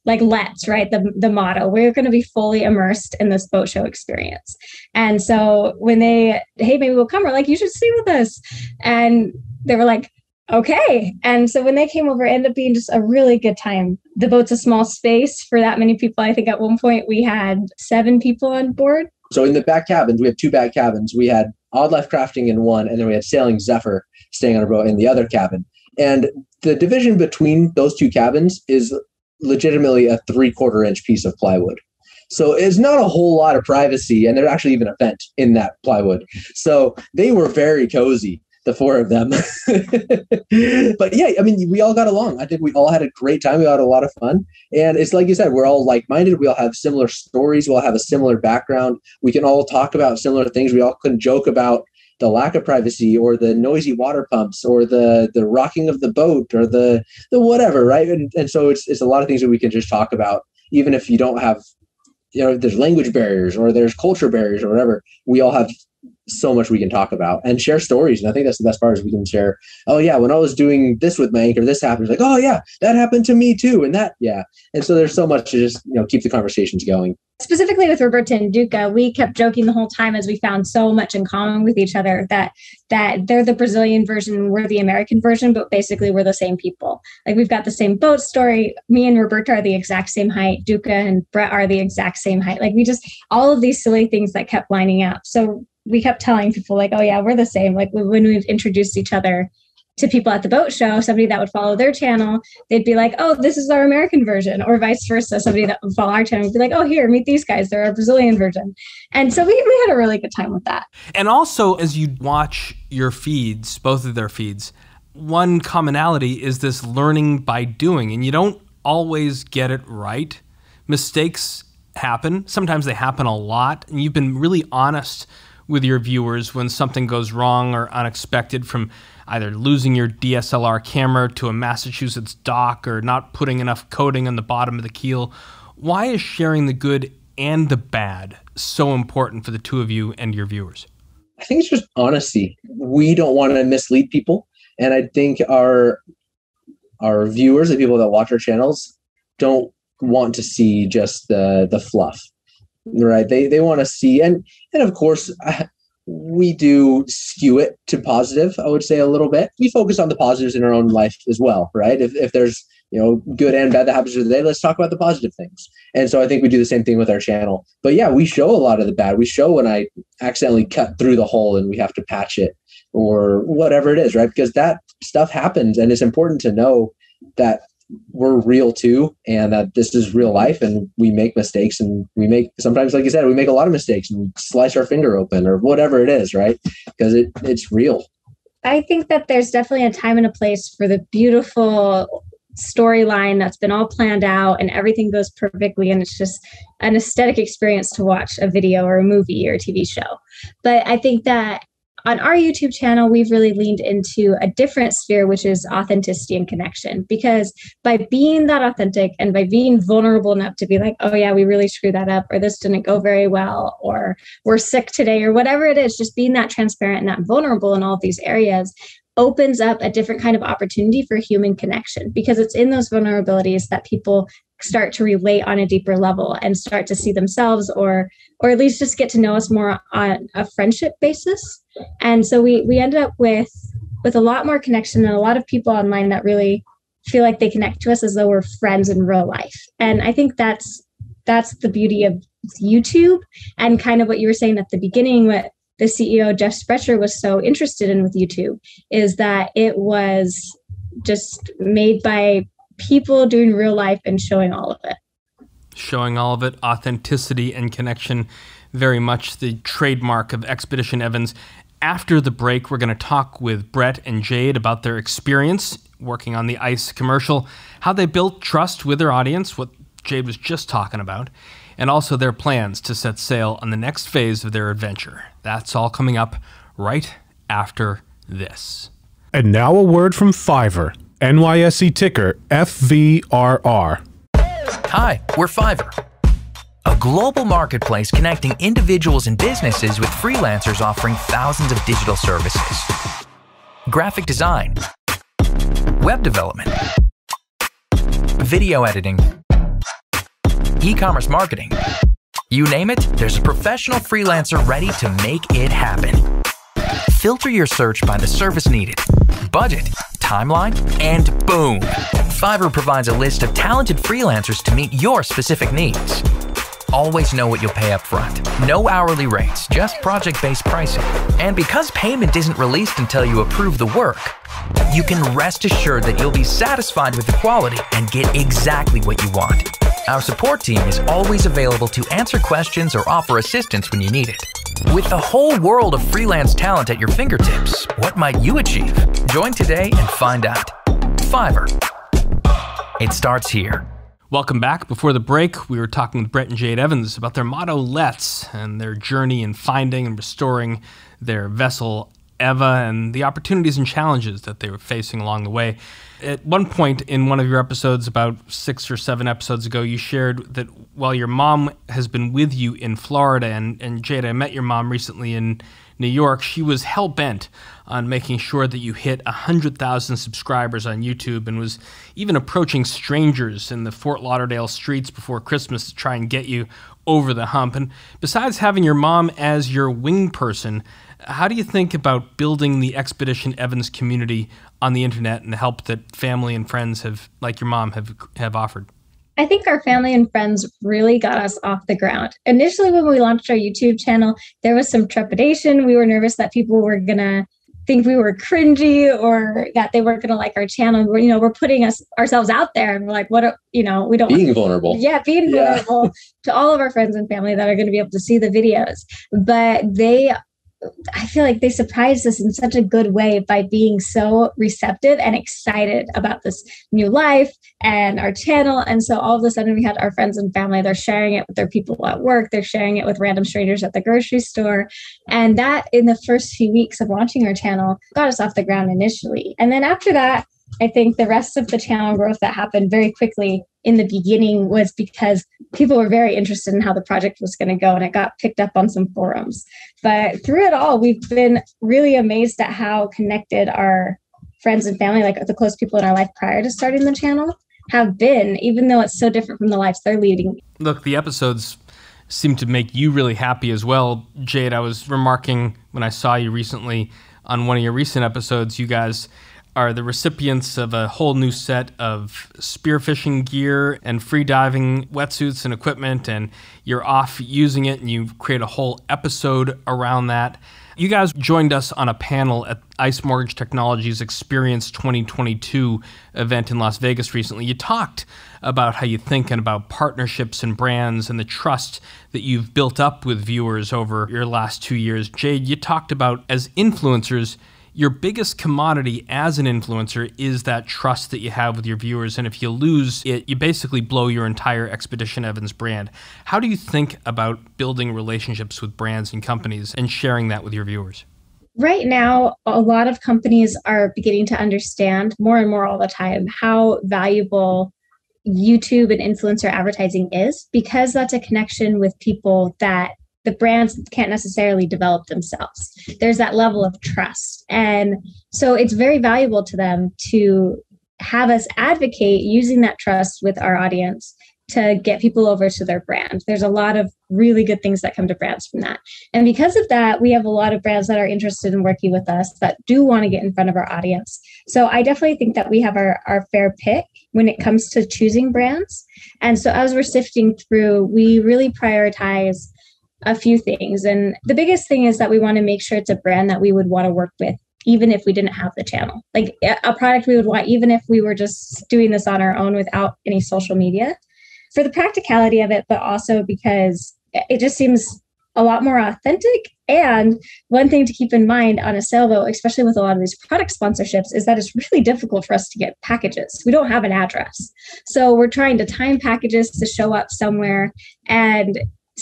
like let's, right? The, the motto, we're going to be fully immersed in this boat show experience. And so when they, hey, maybe we'll come, we're like, you should stay with us. And they were like, okay. And so when they came over, it ended up being just a really good time. The boat's a small space for that many people. I think at one point we had seven people on board. So in the back cabins, we have two back cabins. We had Odd Life Crafting in one, and then we had Sailing Zephyr staying on a boat in the other cabin. And the division between those two cabins is legitimately a three quarter inch piece of plywood. So it's not a whole lot of privacy, and there's actually even a vent in that plywood. So they were very cozy, the four of them. But yeah, I mean, we all got along. I think we all had a great time. We had a lot of fun. And it's like you said, we're all like-minded. We all have similar stories. We all have a similar background. We can all talk about similar things. We all can joke about the lack of privacy or the noisy water pumps or the the rocking of the boat or the the whatever, right? And, and so it's it's a lot of things that we can just talk about, even if you don't have, you know, there's language barriers or there's culture barriers or whatever. We all have so much we can talk about and share stories. And I think that's the best part is we can share, oh yeah, when I was doing this with my anchor, this happened. It's like, oh yeah, that happened to me too. And that, yeah. And so there's so much to just, you know, keep the conversations going. Specifically with Roberta and Duca, we kept joking the whole time as we found so much in common with each other that that they're the Brazilian version, we're the American version, but basically we're the same people. Like we've got the same boat story. Me and Roberta are the exact same height. Duca and Brett are the exact same height. Like we just, all of these silly things that kept lining up. So we kept telling people like, oh yeah, we're the same. Like when we've introduced each other to people at the boat show, somebody that would follow their channel, they'd be like, oh, this is our American version, or vice versa. Somebody that would follow our channel would be like, oh, here, meet these guys. They're our Brazilian version. And so we, we had a really good time with that. And also, as you watch your feeds, both of their feeds, one commonality is this learning by doing, and you don't always get it right. Mistakes happen. Sometimes they happen a lot, and you've been really honest with your viewers when something goes wrong or unexpected, from either losing your D S L R camera to a Massachusetts dock or not putting enough coating on the bottom of the keel. Why is sharing the good and the bad so important for the two of you and your viewers? I think it's just honesty. We don't want to mislead people. And I think our our viewers, the people that watch our channels, don't want to see just the the fluff, right? They they want to see, and and of course, I, we do skew it to positive, I would say a little bit. We focus on the positives in our own life as well, right? If if there's, you know, good and bad that happens today, let's talk about the positive things. And so I think we do the same thing with our channel. But yeah, we show a lot of the bad. We show when I accidentally cut through the hole and we have to patch it or whatever it is, right? Because that stuff happens, and it's important to know that we're real too, and that this is real life, and we make mistakes, and we make, sometimes, like you said, we make a lot of mistakes and slice our finger open or whatever it is, right? Because it, it's real. I think that there's definitely a time and a place for the beautiful storyline that's been all planned out and everything goes perfectly, and it's just an aesthetic experience to watch a video or a movie or a T V show. But I think that on our YouTube channel, we've really leaned into a different sphere, which is authenticity and connection. Because by being that authentic and by being vulnerable enough to be like, oh yeah, we really screwed that up, or this didn't go very well, or we're sick today, or whatever it is, just being that transparent and that vulnerable in all of these areas opens up a different kind of opportunity for human connection, because it's in those vulnerabilities that people start to relate on a deeper level and start to see themselves, or or at least just get to know us more on a friendship basis. And so we we ended up with with a lot more connection and a lot of people online that really feel like they connect to us as though we're friends in real life. And I think that's that's the beauty of YouTube, and kind of what you were saying at the beginning, what the C E O, Jeff Sprecher, was so interested in with YouTube, is that it was just made by people doing real life and showing all of it. Showing all of it, authenticity and connection, very much the trademark of Expedition Evans. After the break, we're going to talk with Brett and Jade about their experience working on the ICE commercial, how they built trust with their audience, what Jade was just talking about, and also their plans to set sail on the next phase of their adventure. That's all coming up right after this. And now a word from Fiverr, N Y S E ticker F V R R. Hi, we're Fiverr, a global marketplace connecting individuals and businesses with freelancers offering thousands of digital services. Graphic design, web development, video editing, e-commerce marketing. You name it, there's a professional freelancer ready to make it happen. Filter your search by the service needed, budget, timeline, and boom! Fiverr provides a list of talented freelancers to meet your specific needs. Always know what you'll pay up front. No hourly rates, just project-based pricing. And because payment isn't released until you approve the work, you can rest assured that you'll be satisfied with the quality and get exactly what you want. Our support team is always available to answer questions or offer assistance when you need it. With the whole world of freelance talent at your fingertips, what might you achieve? Join today and find out. Fiverr. It starts here. Welcome back. Before the break, we were talking with Brett and Jade Evans about their motto, Let's, and their journey in finding and restoring their vessel, Eva, and the opportunities and challenges that they were facing along the way. At one point in one of your episodes, about six or seven episodes ago, you shared that while your mom has been with you in Florida, and, and Jade, I met your mom recently in New York, she was hell-bent on making sure that you hit one hundred thousand subscribers on YouTube and was even approaching strangers in the Fort Lauderdale streets before Christmas to try and get you over the hump. And besides having your mom as your wing person, how do you think about building the Expedition Evans community on the internet and the help that family and friends have, like your mom, have have offered? I think our family and friends really got us off the ground. Initially, when we launched our YouTube channel, there was some trepidation. We were nervous that people were going to think we were cringy or that they weren't going to like our channel. We're, you know, we're putting us ourselves out there and we're like, what, are, you know, we don't being vulnerable. Yeah, being yeah. vulnerable to all of our friends and family that are going to be able to see the videos. But they I feel like they surprised us in such a good way by being so receptive and excited about this new life and our channel. And so all of a sudden we had our friends and family, they're sharing it with their people at work. They're sharing it with random strangers at the grocery store. And that in the first few weeks of launching our channel got us off the ground initially. And then after that, I think the rest of the channel growth that happened very quickly in the beginning was because people were very interested in how the project was going to go, and it got picked up on some forums. But through it all, we've been really amazed at how connected our friends and family, like the close people in our life prior to starting the channel, have been, even though it's so different from the lives they're leading. Look, the episodes seem to make you really happy as well. Jade, I was remarking when I saw you recently on one of your recent episodes, you guys are the recipients of a whole new set of spearfishing gear and free diving wetsuits and equipment, and you're off using it, and you create a whole episode around that. You guys joined us on a panel at Ice Mortgage Technologies Experience twenty twenty-two event in Las Vegas recently. You talked about how you think and about partnerships and brands and the trust that you've built up with viewers over your last two years. Jade, you talked about, as influencers, your biggest commodity as an influencer is that trust that you have with your viewers. And if you lose it, you basically blow your entire Expedition Evans brand. How do you think about building relationships with brands and companies and sharing that with your viewers? Right now, a lot of companies are beginning to understand more and more all the time how valuable YouTube and influencer advertising is, because that's a connection with people that the brands can't necessarily develop themselves. There's that level of trust. And so it's very valuable to them to have us advocate using that trust with our audience to get people over to their brand. There's a lot of really good things that come to brands from that. And because of that, we have a lot of brands that are interested in working with us that do want to get in front of our audience. So I definitely think that we have our, our fair pick when it comes to choosing brands. And so as we're sifting through, we really prioritize a few things. And the biggest thing is that we want to make sure it's a brand that we would want to work with, even if we didn't have the channel. Like a product we would want, even if we were just doing this on our own without any social media, for the practicality of it, but also because it just seems a lot more authentic. And one thing to keep in mind on a sailboat, especially with a lot of these product sponsorships, is that it's really difficult for us to get packages. We don't have an address. So we're trying to time packages to show up somewhere. And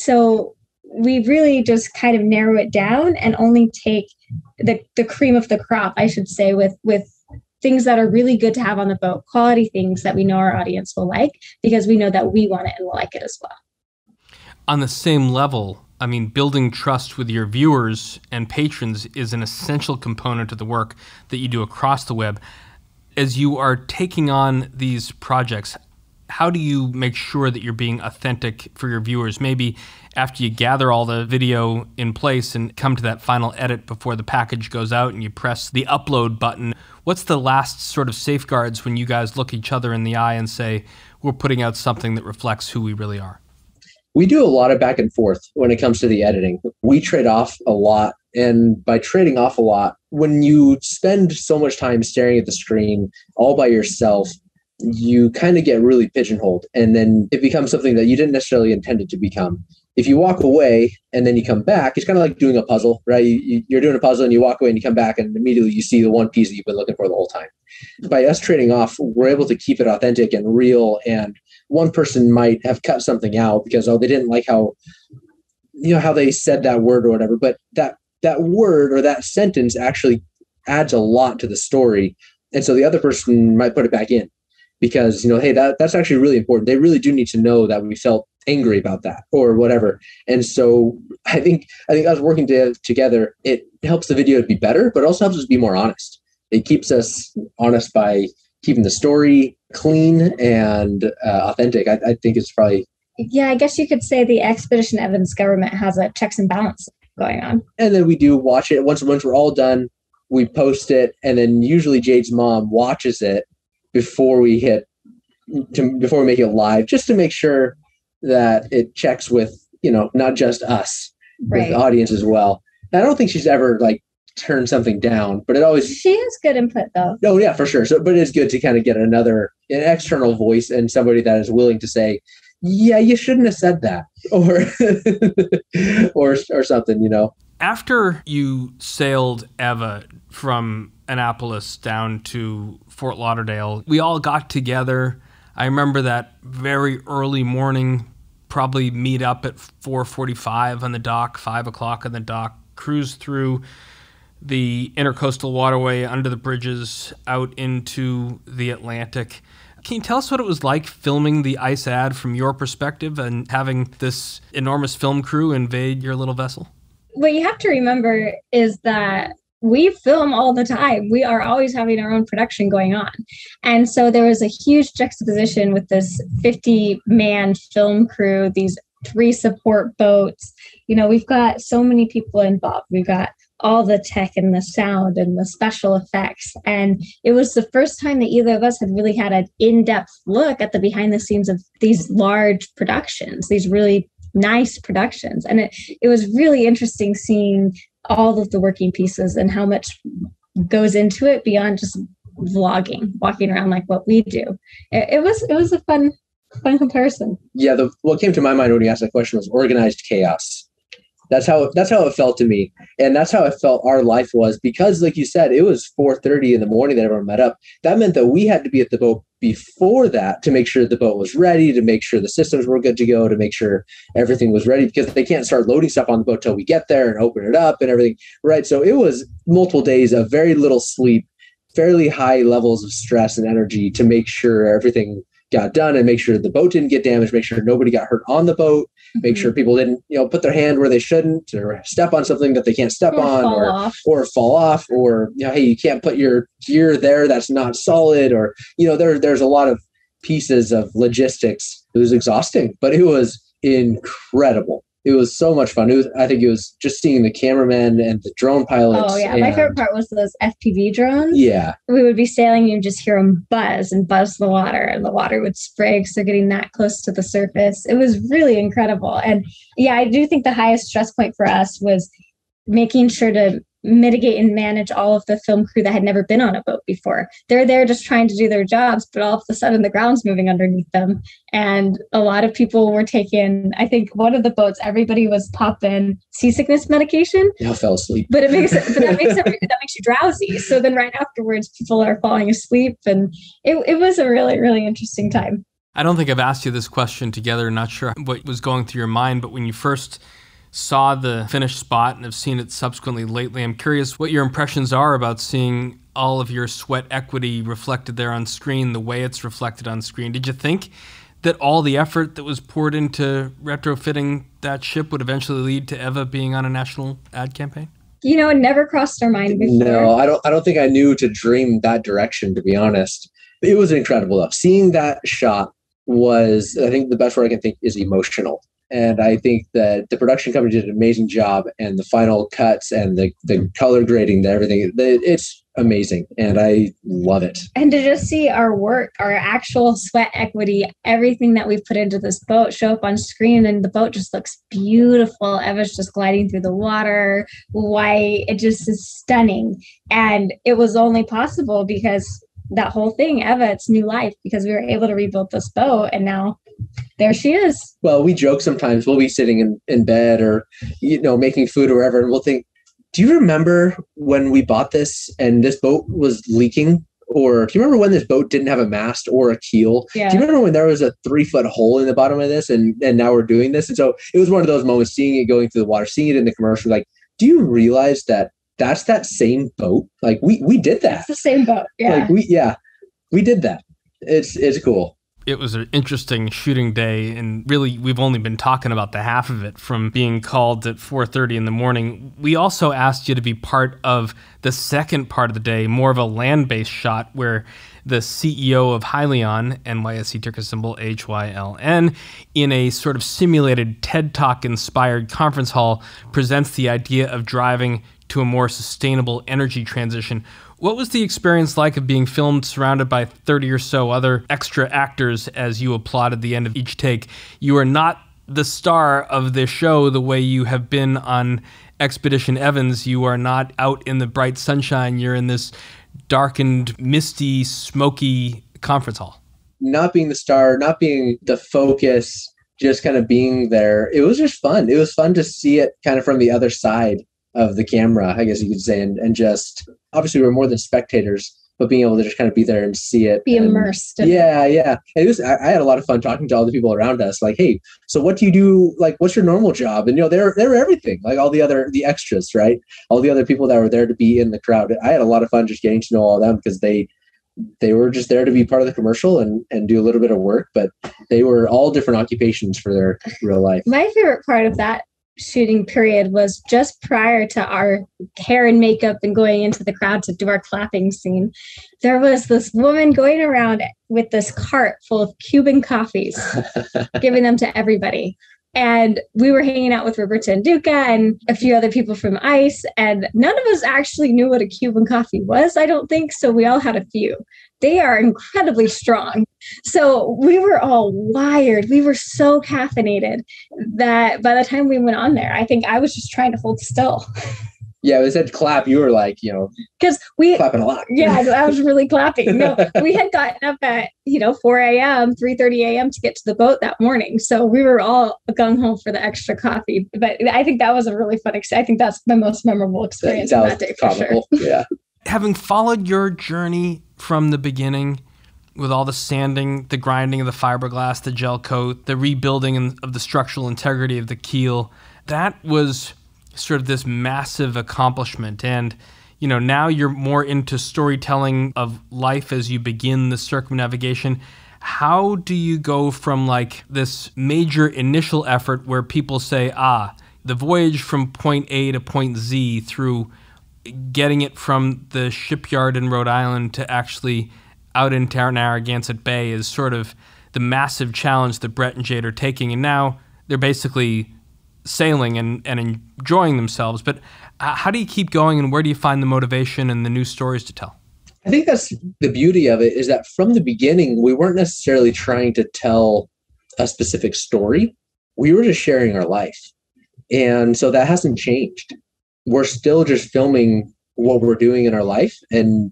so we really just kind of narrow it down and only take the, the cream of the crop, I should say, with, with things that are really good to have on the boat, quality things that we know our audience will like, because we know that we want it and will like it as well. On the same level, I mean, building trust with your viewers and patrons is an essential component of the work that you do across the web. As you are taking on these projects, how do you make sure that you're being authentic for your viewers? Maybe after you gather all the video in place and come to that final edit before the package goes out and you press the upload button, what's the last sort of safeguards when you guys look each other in the eye and say, we're putting out something that reflects who we really are? We do a lot of back and forth when it comes to the editing. We trade off a lot. And by trading off a lot, when you spend so much time staring at the screen all by yourself, you kind of get really pigeonholed. And then it becomes something that you didn't necessarily intend it to become. If you walk away and then you come back, it's kind of like doing a puzzle, right? You, you're doing a puzzle and you walk away and you come back and immediately you see the one piece that you've been looking for the whole time. By us trading off, we're able to keep it authentic and real. And one person might have cut something out because, oh, they didn't like how, you know, how they said that word or whatever. But that that word or that sentence actually adds a lot to the story. And so the other person might put it back in because, you know, hey, that that's actually really important. They really do need to know that we felt angry about that or whatever. And so I think I think us working to, together, it helps the video to be better, but it also helps us be more honest. It keeps us honest by keeping the story clean and uh, authentic. I, I think it's probably... Yeah, I guess you could say the Expedition Evans government has a checks and balances going on. And then we do watch it. Once, once we're all done, we post it. And then usually Jade's mom watches it before we hit, to, before we make it live, just to make sure that it checks with, you know, not just us, right, with the audience as well. And I don't think she's ever like turn something down, but it always... She has good input though. Oh yeah, for sure. So, but it is good to kind of get another, an external voice and somebody that is willing to say, yeah, you shouldn't have said that, or, or, or something, you know. After you sailed Eva from Annapolis down to Fort Lauderdale, we all got together. I remember that very early morning, probably meet up at four forty-five on the dock, five o'clock on the dock, cruise through the intercoastal waterway under the bridges out into the Atlantic. Can you tell us what it was like filming the ice ad from your perspective and having this enormous film crew invade your little vessel? What you have to remember is that we film all the time. We are always having our own production going on. And so there was a huge juxtaposition with this fifty-man film crew, these three support boats. You know, we've got so many people involved. We've got all the tech and the sound and the special effects. And it was the first time that either of us had really had an in-depth look at the behind the scenes of these large productions, these really nice productions. And it, it was really interesting seeing all of the working pieces and how much goes into it beyond just vlogging, walking around like what we do. It, it was it was a fun, fun comparison. Yeah, the, what came to my mind when you asked that question was organized chaos. That's how that's how it felt to me. And that's how I felt our life was, because like you said, it was four thirty in the morning that everyone met up. That meant that we had to be at the boat before that to make sure the boat was ready, to make sure the systems were good to go, to make sure everything was ready, because they can't start loading stuff on the boat till we get there and open it up and everything. Right. So it was multiple days of very little sleep, fairly high levels of stress and energy to make sure everything got done and make sure the boat didn't get damaged, make sure nobody got hurt on the boat, mm-hmm. make sure people didn't, you know, put their hand where they shouldn't or step on something that they can't step or on fall or, off. or fall off or, you know, hey, you can't put your gear there. That's not solid. Or, you know, there, there's a lot of pieces of logistics. It was exhausting, but it was incredible. It was so much fun. It was, I think it was just seeing the cameramen and the drone pilots. Oh yeah, and, my favorite part was those F P V drones. Yeah. We would be sailing and you'd just hear them buzz and buzz the water and the water would sprig. So getting that close to the surface, it was really incredible. And yeah, I do think the highest stress point for us was making sure to mitigate and manage all of the film crew that had never been on a boat before. They're there just trying to do their jobs, but all of a sudden the ground's moving underneath them. And a lot of people were taking, I think one of the boats, everybody was popping seasickness medication. I fell asleep. But it makes it, but that makes it, that makes you drowsy. So then right afterwards, people are falling asleep. And it, it was a really, really interesting time. I don't think I've asked you this question together. Not sure what was going through your mind, but when you first saw the finished spot and have seen it subsequently lately, I'm curious what your impressions are about seeing all of your sweat equity reflected there on screen, the way it's reflected on screen. Did you think that all the effort that was poured into retrofitting that ship would eventually lead to Eva being on a national ad campaign? You know, it never crossed our mind before. No, I don't I don't think I knew to dream that direction, to be honest. It was incredible though. Seeing that shot was, I think the best word I can think is emotional. And I think that the production company did an amazing job, and the final cuts and the, the color grading, the everything, the, it's amazing. And I love it. And to just see our work, our actual sweat equity, everything that we've put into this boat show up on screen, and the boat just looks beautiful. Eva's just gliding through the water, white. It just is stunning. And it was only possible because that whole thing, Eva, it's new life, because we were able to rebuild this boat, and now there she is. Well, we joke sometimes. We'll be sitting in, in bed or, you know, making food or whatever, and we'll think, do you remember when we bought this and this boat was leaking? Or do you remember when this boat didn't have a mast or a keel? Yeah. Do you remember when there was a three foot hole in the bottom of this, and, and now we're doing this? And so it was one of those moments, seeing it going through the water, seeing it in the commercial, like, do you realize that that's that same boat? Like we, we did that. It's the same boat. Yeah. Like we, yeah, we did that. It's, it's cool. It was an interesting shooting day, and really we've only been talking about the half of it from being called at four thirty in the morning. We also asked you to be part of the second part of the day, more of a land-based shot where the C E O of Hyliion, N Y S E ticker symbol H Y L N, in a sort of simulated TED Talk-inspired conference hall, presents the idea of driving to a more sustainable energy transition. What was the experience like of being filmed surrounded by thirty or so other extra actors as you applauded the end of each take? You are not the star of the show the way you have been on Expedition Evans. You are not out in the bright sunshine. You're in this darkened, misty, smoky conference hall. Not being the star, not being the focus, just kind of being there. It was just fun. It was fun to see it kind of from the other side of the camera, I guess you could say, and, and just, obviously we're more than spectators, but being able to just kind of be there and see it. Be and, immersed. Yeah, yeah. And it was, I, I had a lot of fun talking to all the people around us, like, hey, so what do you do? Like, what's your normal job? And, you know, they're, they're everything, like all the other, the extras, right? All the other people that were there to be in the crowd. I had a lot of fun just getting to know all of them, because they, they were just there to be part of the commercial and, and do a little bit of work, but they were all different occupations for their real life. My favorite part of that shooting period was just prior to our hair and makeup and going into the crowd to do our clapping scene. There was this woman going around with this cart full of Cuban coffees, giving them to everybody. And we were hanging out with Roberta and Duca and a few other people from ICE, and none of us actually knew what a Cuban coffee was, I don't think. So we all had a few. They are incredibly strong. So we were all wired. We were so caffeinated that by the time we went on there, I think I was just trying to hold still. Yeah, it said clap. You were like, you know, because we clapping a lot. Yeah, I was really clapping. No, we had gotten up at, you know, four a.m., three thirty a.m. to get to the boat that morning. So we were all gung ho for the extra coffee. But I think that was a really fun experience. I think that's my most memorable experience that, on that that day for comical. Sure. Yeah. Having followed your journey from the beginning, with all the sanding, the grinding of the fiberglass, the gel coat, the rebuilding of the structural integrity of the keel, that was sort of this massive accomplishment. And, you know, now you're more into storytelling of life as you begin the circumnavigation. How do you go from like this major initial effort where people say, ah, the voyage from point A to point Z, through getting it from the shipyard in Rhode Island to actually out in Narragansett Bay, is sort of the massive challenge that Brett and Jade are taking. And now they're basically sailing and, and enjoying themselves. But uh, how do you keep going, and where do you find the motivation and the new stories to tell? I think that's the beauty of it, is that from the beginning, we weren't necessarily trying to tell a specific story. We were just sharing our life. And so that hasn't changed. We're still just filming what we're doing in our life. And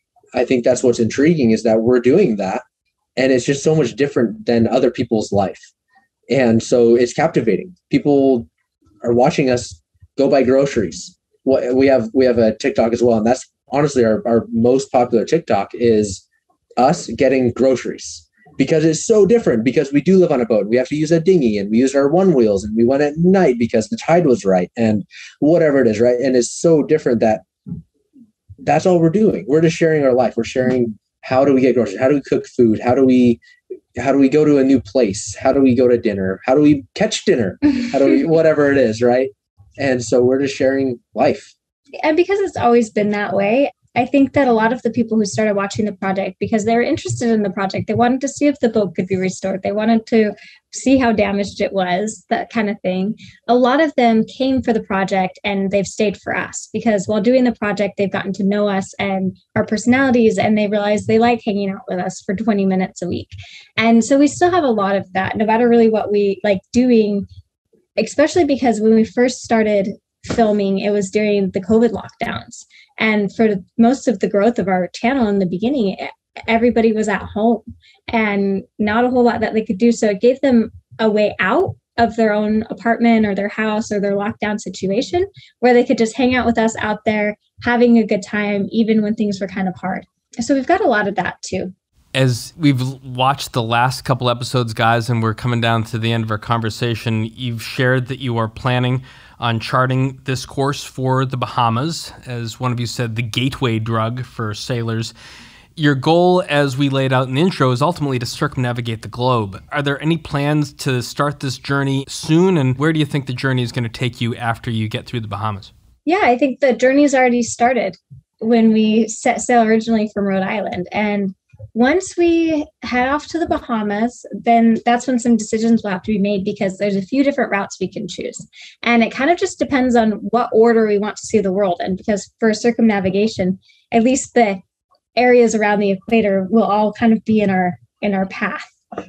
I think that's what's intriguing, is that we're doing that. And it's just so much different than other people's life. And so it's captivating. People are watching us go buy groceries. We have we have a TikTok as well. And that's honestly our, our most popular TikTok, is us getting groceries, because it's so different, because we do live on a boat. We have to use a dinghy, and we use our one wheels, and we went at night because the tide was right, and whatever it is, right? And it's so different that that's all we're doing. We're just sharing our life. We're sharing, how do we get groceries? How do we cook food? How do we how do we go to a new place? How do we go to dinner? How do we catch dinner? How do we, whatever it is, right? And so we're just sharing life. And because it's always been that way, I think that a lot of the people who started watching the project because they were interested in the project, they wanted to see if the boat could be restored. They wanted to see how damaged it was, that kind of thing. A lot of them came for the project and they've stayed for us because while doing the project, they've gotten to know us and our personalities, and they realize they like hanging out with us for twenty minutes a week. And so we still have a lot of that, no matter really what we like doing, especially because when we first started filming, it was during the COVID lockdowns. And for most of the growth of our channel in the beginning, everybody was at home and not a whole lot that they could do. So it gave them a way out of their own apartment or their house or their lockdown situation where they could just hang out with us out there, having a good time, even when things were kind of hard. So we've got a lot of that too. As we've watched the last couple episodes, guys, and we're coming down to the end of our conversation, you've shared that you are planning on charting this course for the Bahamas, as one of you said, the gateway drug for sailors. Your goal, as we laid out in the intro, is ultimately to circumnavigate the globe. Are there any plans to start this journey soon, and where do you think the journey is going to take you after you get through the Bahamas? Yeah, I think the journey's already started when we set sail originally from Rhode Island. And once we head off to the Bahamas, then that's when some decisions will have to be made because there's a few different routes we can choose. And it kind of just depends on what order we want to see the world. And because for circumnavigation, at least the areas around the equator will all kind of be in our in our path.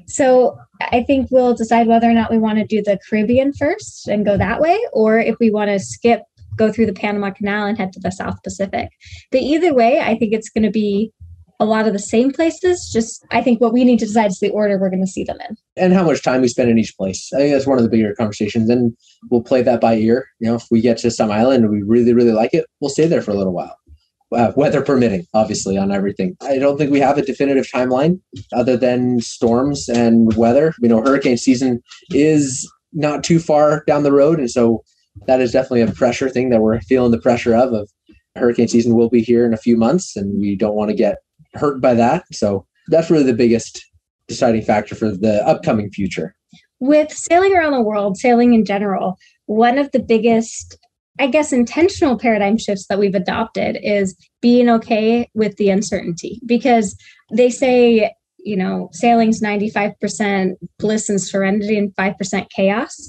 So I think we'll decide whether or not we want to do the Caribbean first and go that way, or if we want to skip, go through the Panama Canal and head to the South Pacific. But either way, I think it's going to be a lot of the same places. Just I think what we need to decide is the order we're going to see them in. And how much time we spend in each place. I think that's one of the bigger conversations. And we'll play that by ear. You know, if we get to some island and we really, really like it, we'll stay there for a little while. Uh, weather permitting, obviously, on everything. I don't think we have a definitive timeline other than storms and weather. You know, hurricane season is not too far down the road. And so that is definitely a pressure thing that we're feeling the pressure of, of hurricane season will be here in a few months and we don't want to get hurt by that. So that's really the biggest deciding factor for the upcoming future. With sailing around the world, sailing in general, one of the biggest, I guess, intentional paradigm shifts that we've adopted is being okay with the uncertainty, because they say, you know, sailing's ninety-five percent bliss and serenity and five percent chaos.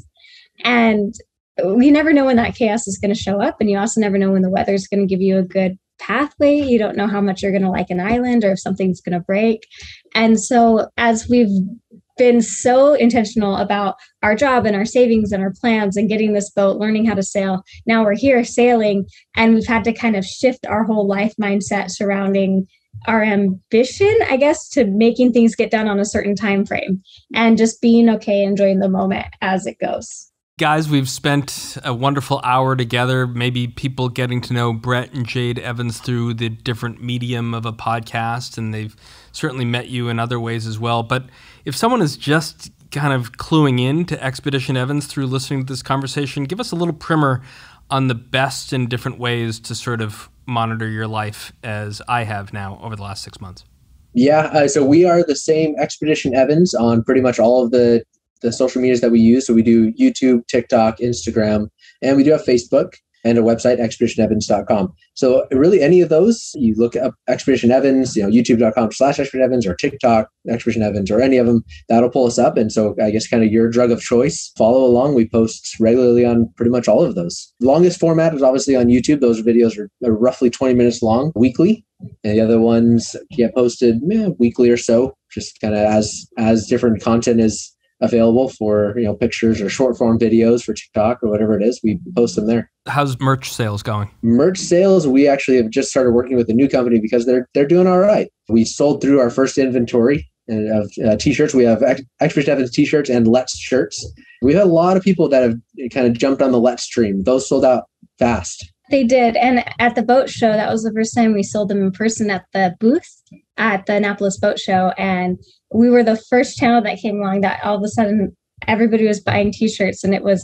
And you never know when that chaos is going to show up. And you also never know when the weather is going to give you a good pathway. You don't know how much you're going to like an island or if something's going to break. And so as we've been so intentional about our job and our savings and our plans and getting this boat, learning how to sail, now we're here sailing, and we've had to kind of shift our whole life mindset surrounding our ambition, I guess, to making things get done on a certain time frame and just being okay, enjoying the moment as it goes. Guys, we've spent a wonderful hour together, maybe people getting to know Brett and Jade Evans through the different medium of a podcast, and they've certainly met you in other ways as well. But if someone is just kind of cluing in to Expedition Evans through listening to this conversation, give us a little primer on the best and different ways to sort of monitor your life as I have now over the last six months. Yeah, uh, so we are the same Expedition Evans on pretty much all of the the social medias that we use. So we do YouTube, TikTok, Instagram, and we do have Facebook and a website, expedition evans dot com. So really any of those, you look up Expedition Evans, you know, youtube dot com slash Expedition Evans or TikTok, Expedition Evans, or any of them, that'll pull us up. And so I guess kind of your drug of choice, follow along. We post regularly on pretty much all of those. The longest format is obviously on YouTube. Those videos are, are roughly twenty minutes long weekly. And the other ones get posted eh, weekly or so, just kind of as, as different content is available for, you know, pictures or short form videos for TikTok or whatever it is, we post them there. How's merch sales going? Merch sales, we actually have just started working with a new company because they're they're doing all right. We sold through our first inventory of uh, t-shirts. We have Ex- Expedition Evans t-shirts and Let's shirts. We've had a lot of people that have kind of jumped on the Let's stream. Those sold out fast. They did. And at the boat show, that was the first time we sold them in person at the booth at the Annapolis Boat Show. And we were the first channel that came along that all of a sudden everybody was buying t-shirts, and it was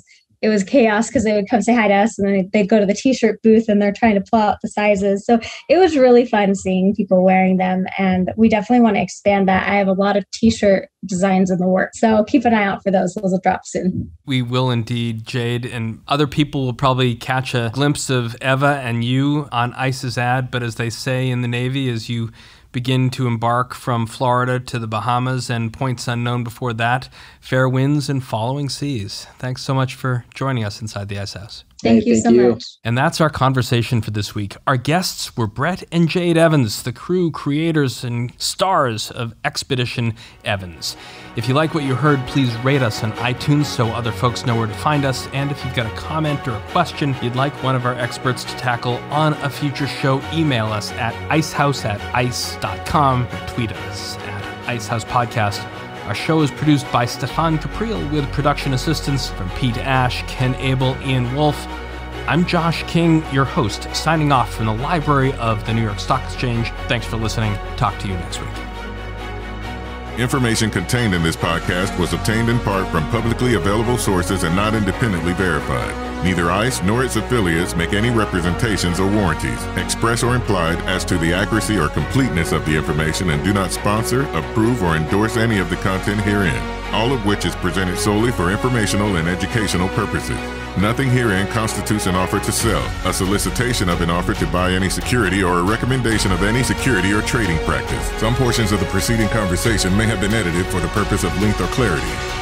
it was chaos because they would come say hi to us and then they'd go to the t-shirt booth and they're trying to pull out the sizes. So it was really fun seeing people wearing them. And we definitely want to expand that. I have a lot of t-shirt designs in the works. So keep an eye out for those. Those will drop soon. We will indeed, Jade. And other people will probably catch a glimpse of Eva and you on ICE's ad. But as they say in the Navy, as you begin to embark from Florida to the Bahamas and points unknown before that, fair winds and following seas. Thanks so much for joining us inside the Ice House. Thank hey, you thank so you. much. And that's our conversation for this week. Our guests were Brett and Jade Evans, the crew, creators, and stars of Expedition Evans. If you like what you heard, please rate us on iTunes so other folks know where to find us. And if you've got a comment or a question you'd like one of our experts to tackle on a future show, email us at icehouse at ice dot com or tweet us at Icehouse Podcast. Our show is produced by Stefan Capriel with production assistance from Pete Ash, Ken Abel, Ian Wolfe. I'm Josh King, your host, signing off from the library of the New York Stock Exchange. Thanks for listening. Talk to you next week. Information contained in this podcast was obtained in part from publicly available sources and not independently verified. Neither ICE nor its affiliates make any representations or warranties, express or implied, as to the accuracy or completeness of the information and do not sponsor, approve, or endorse any of the content herein, all of which is presented solely for informational and educational purposes. Nothing herein constitutes an offer to sell, a solicitation of an offer to buy any security, or a recommendation of any security or trading practice. Some portions of the preceding conversation may have been edited for the purpose of length or clarity.